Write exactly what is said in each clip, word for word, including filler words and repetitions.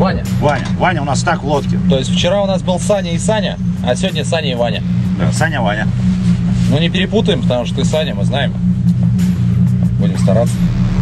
Ваня. Ваня. Ваня у нас так в лодке. То есть вчера у нас был Саня и Саня, а сегодня Саня и Ваня. Да, Саня, Ваня. Ну не перепутаем, потому что ты Саня, мы знаем. Будем стараться.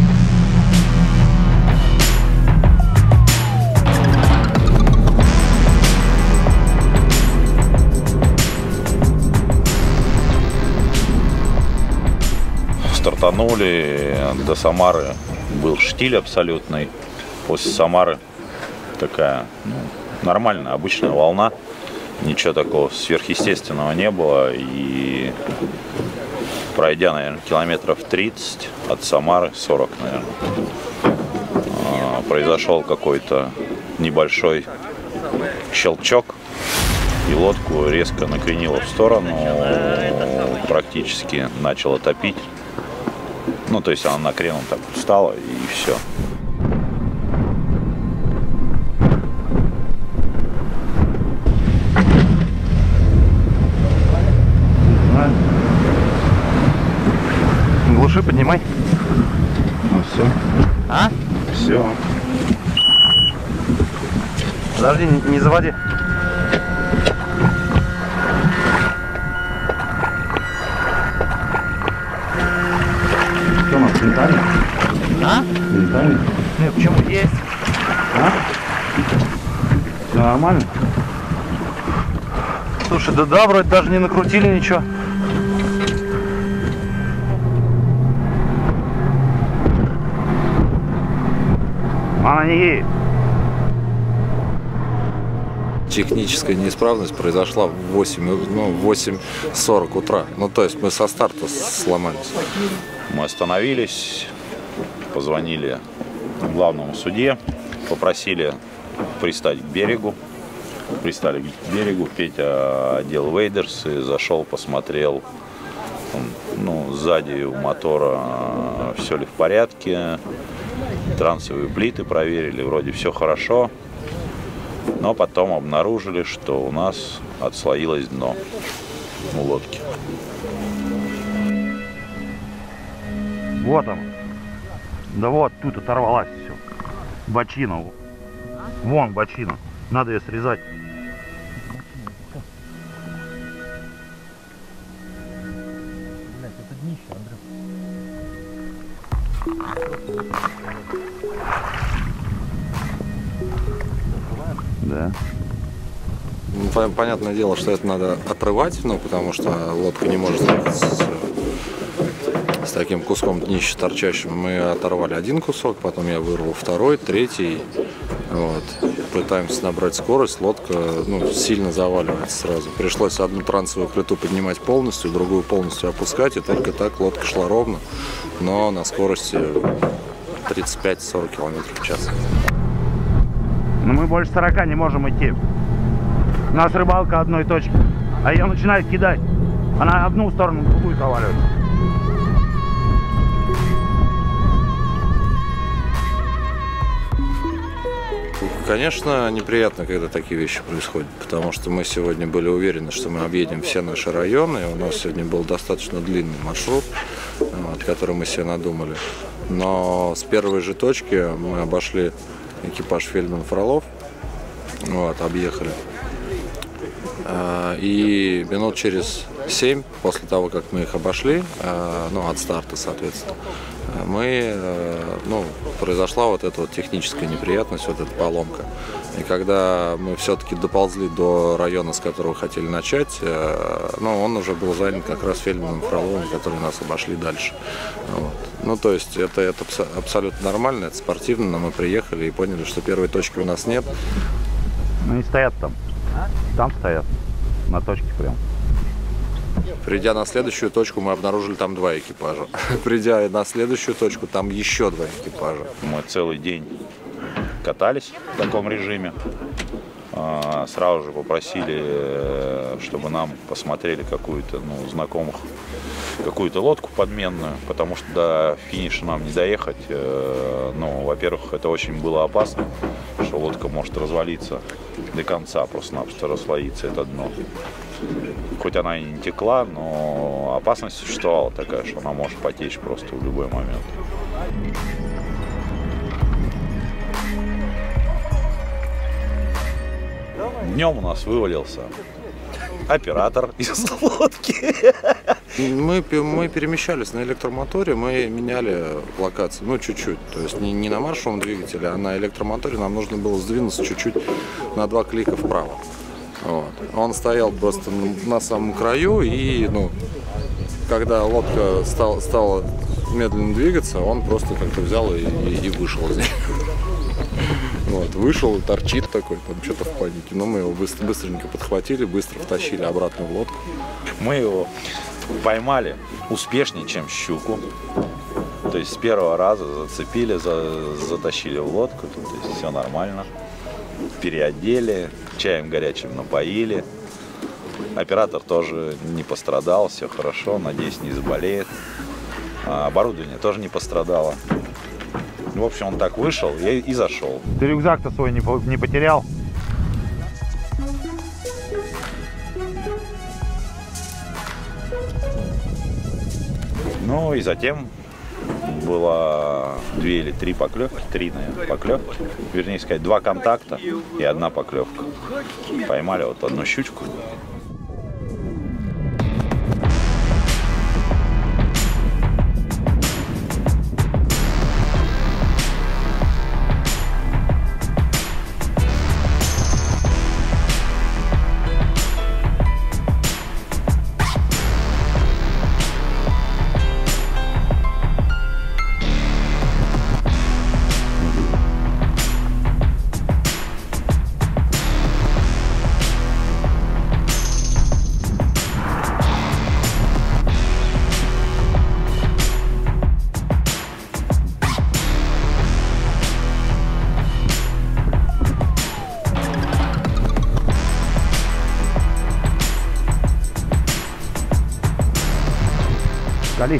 Стартанули до Самары, был штиль абсолютный. После Самары такая, ну, нормальная, обычная волна. Ничего такого сверхъестественного не было. И пройдя, наверное, километров тридцать от Самары, сорок, наверное, произошел какой-то небольшой щелчок. И лодку резко накренило в сторону, практически начало топить. Ну, то есть она накреном так встала, и все. Глуши, поднимай. Ну, все. А? Все. Подожди, не, не заводи. Что у нас, винтами? А? Винтами? Ну, почему есть? А? Все нормально? Слушай, да да, вроде даже не накрутили ничего. Она не едет. Техническая неисправность произошла в восемь, ну, восемь сорок утра. Ну, то есть мы со старта сломались. Мы остановились, позвонили главному судье, попросили пристать к берегу. Пристали к берегу, Петя одел вейдерсы, зашел, посмотрел, ну, сзади у мотора все ли в порядке, трансовые плиты проверили, вроде все хорошо, но потом обнаружили, что у нас отслоилось дно у лодки. Вот он. Да вот, тут оторвалась все. Бочина. Вон бочина. Надо ее срезать. Блять, это днище, Андрей. Да. Ну, понятное дело, что это надо отрывать, ну, потому что лодка не может двигаться с, с таким куском днища торчащим. Мы оторвали один кусок, потом я вырвал второй, третий. Вот. Пытаемся набрать скорость, лодка, ну, сильно заваливается сразу. Пришлось одну трансовую плиту поднимать полностью, другую полностью опускать, и только так лодка шла ровно, но на скорости тридцать пять — сорок километров в час. Но мы больше сорока не можем идти. У нас рыбалка одной точки, а ее начинает кидать. Она одну сторону, в другую заваливает. Конечно, неприятно, когда такие вещи происходят, потому что мы сегодня были уверены, что мы объедем все наши районы. У нас сегодня был достаточно длинный маршрут, вот, который мы себе надумали. Но с первой же точки мы обошли экипаж Фельдман-Фролов, вот, объехали. И минут через семь после того, как мы их обошли, ну, от старта, соответственно, мы, ну, произошла вот эта вот техническая неприятность, вот эта поломка. И когда мы все-таки доползли до района, с которого хотели начать, ну, он уже был занят как раз Фельдманом Фроловым, которые нас обошли дальше. Вот. Ну, то есть это, это абсолютно нормально, это спортивно, но мы приехали и поняли, что первой точки у нас нет. Ну, они стоят там. Там стоят. На точке прям. Придя на следующую точку, мы обнаружили там два экипажа. Придя на следующую точку, там еще два экипажа. Мы целый день катались в таком режиме. Сразу же попросили, чтобы нам посмотрели какую-то, ну, знакомых, какую-то лодку подменную, потому что до финиша нам не доехать. Ну, во-первых, это очень было опасно, что лодка может развалиться до конца, просто-напросто расслоиться это дно. Хоть она и не текла, но опасность существовала такая, что она может потечь просто в любой момент. Днем у нас вывалился оператор из лодки. Мы, мы перемещались на электромоторе, мы меняли локацию, ну чуть-чуть, то есть не, не на маршевом двигателе, а на электромоторе нам нужно было сдвинуться чуть-чуть на два клика вправо. Вот. Он стоял просто на самом краю, и ну, когда лодка стала, стала медленно двигаться, он просто как-то взял и, и, и вышел из нее. Вот, вышел, торчит такой, там что-то в панике. Но мы его быстро, быстренько подхватили, быстро втащили обратно в лодку. Мы его поймали успешнее, чем щуку. То есть с первого раза зацепили, за, затащили в лодку, то есть все нормально. Переодели, чаем горячим напоили. Оператор тоже не пострадал, все хорошо, надеюсь, не заболеет. А оборудование тоже не пострадало. В общем, он так вышел и, и зашел. Ты рюкзак-то свой не, не потерял? Ну и затем было две или три поклевки, три, наверное, поклевки. Вернее сказать, два контакта и одна поклевка. Поймали вот одну щучку. Кали.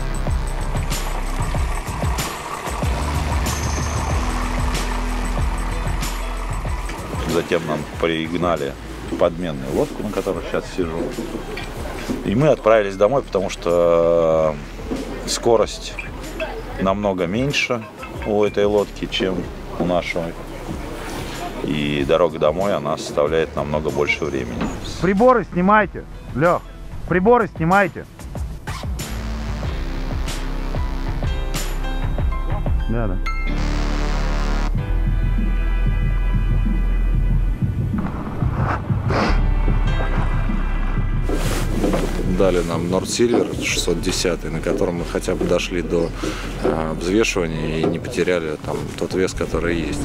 Затем нам пригнали подменную лодку, на которой сейчас сижу. И мы отправились домой, потому что скорость намного меньше у этой лодки, чем у нашей. И дорога домой, она составляет намного больше времени. Приборы снимайте, Лех. Приборы снимайте. Да, да. Дали нам Nord Silver шестьсот десять, на котором мы хотя бы дошли до э, взвешивания и не потеряли там тот вес, который есть.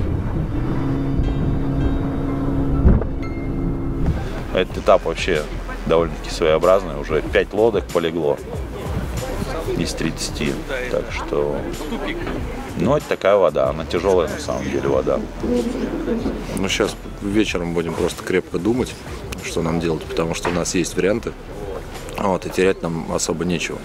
Этот этап вообще довольно-таки своеобразный. Уже пять лодок полегло из тридцати. Так что, ну, это такая вода. Она тяжелая на самом деле вода. Ну, сейчас вечером будем просто крепко думать, что нам делать, потому что у нас есть варианты. Вот, и терять нам особо нечего.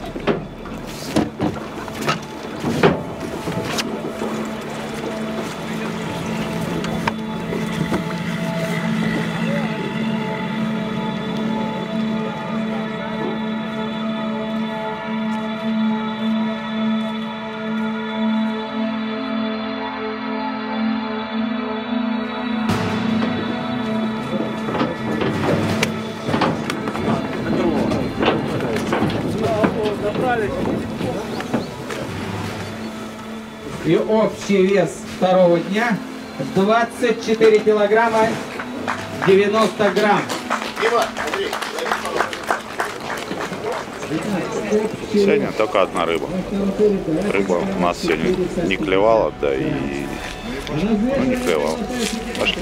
И общий вес второго дня двадцать четыре килограмма девяносто грамм. Сегодня только одна рыба. Рыба у нас сегодня не клевала, да и ну, не клевала. Пошли.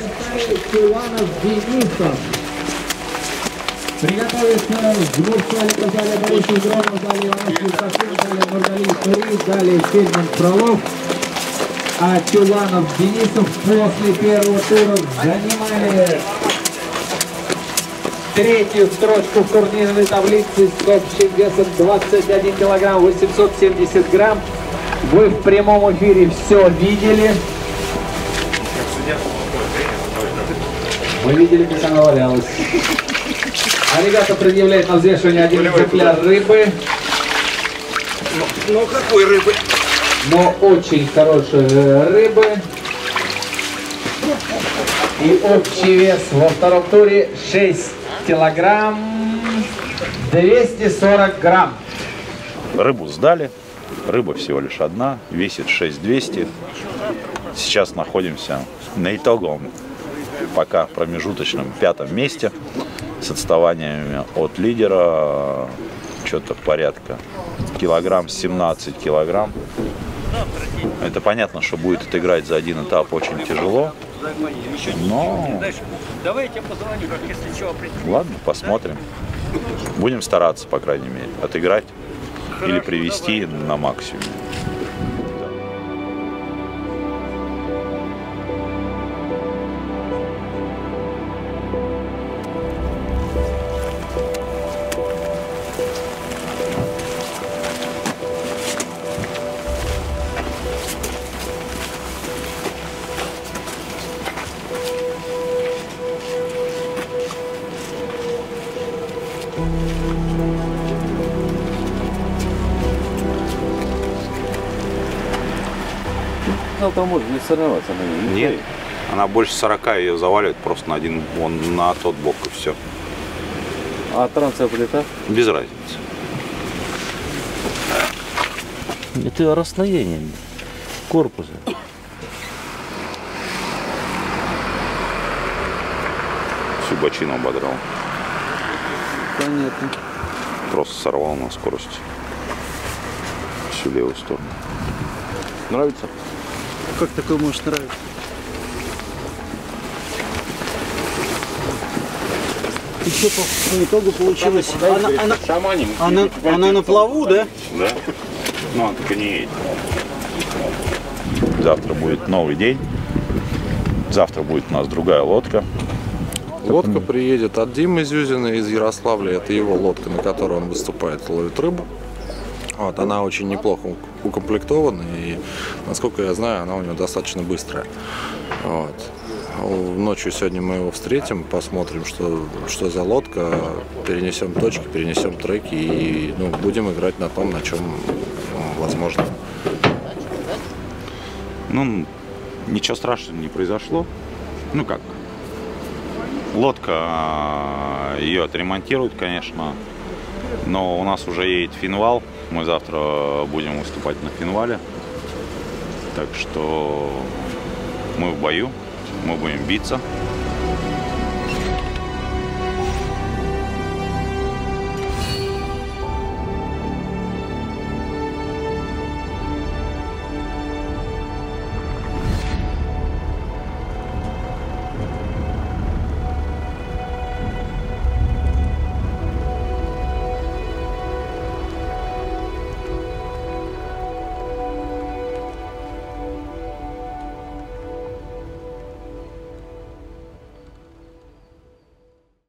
Приготовиться вновь с вами Казали Борисов Громов, далее Ивановский Сашин, далее Нургалиев Турис, далее Фельдман Фролов, а Чуланов Денисов после первого тура занимали третью строчку в турнирной таблице с общим весом двадцать один килограмм восемьсот семьдесят грамм. Вы в прямом эфире все видели. Мы видели, как она валялась. А ребята предъявляют на взвешивание один экземпляр рыбы. Ну, какой рыбы? Но очень хорошей рыбы. И общий вес во втором туре шесть килограмм двести сорок грамм. Рыбу сдали. Рыба всего лишь одна, весит шесть двести. Сейчас находимся на итоговом, пока промежуточном пятом месте с отставаниями от лидера что-то порядка килограмм семнадцать килограмм. Это понятно, что будет отыграть за один этап очень тяжело, но ладно, посмотрим. Будем стараться, по крайней мере, отыграть или привести на максимум. Там может не соревноваться на ней. Нет, она больше сорока, ее заваливает просто на один, вон на тот бок и все. А трансовая плита? Без разницы. Это расслоение корпуса. Всю бочину ободрал. Понятно. Просто сорвал на скорости. Всю левую сторону. Нравится? Как такое может нравиться? И что по, по итогу получилось? Она, она, она, она на плаву, да? Да. Ну, она так и не едет. Завтра будет новый день. Завтра будет у нас другая лодка. Лодка приедет от Димы Зюзина из Ярославля. Это его лодка, на которой он выступает, ловит рыбу. Вот, она очень неплохо укомплектована, и, насколько я знаю, она у него достаточно быстрая. Вот. Ночью сегодня мы его встретим, посмотрим, что, что за лодка, перенесем точки, перенесем треки и ну, будем играть на том, на чем возможно. Ну, ничего страшного не произошло. Ну как, лодка, ее отремонтируют, конечно, но у нас уже едет финвал. Мы завтра будем выступать на финвале. Так что мы в бою, мы будем биться.